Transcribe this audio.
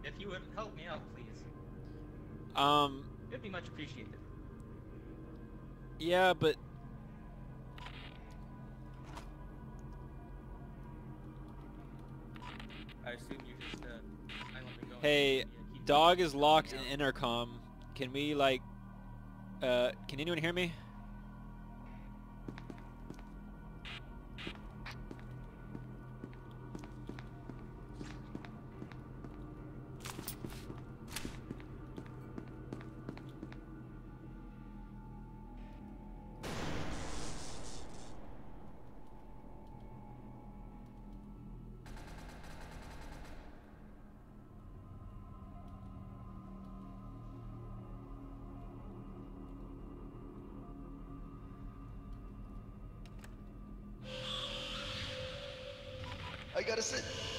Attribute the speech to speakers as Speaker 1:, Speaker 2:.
Speaker 1: If you would help me out, please. It'd be much appreciated.
Speaker 2: Yeah, but
Speaker 1: I assume you're just silently going.
Speaker 2: hey, dog is locked in intercom. Can we like? Can anyone hear me?
Speaker 3: I gotta sit.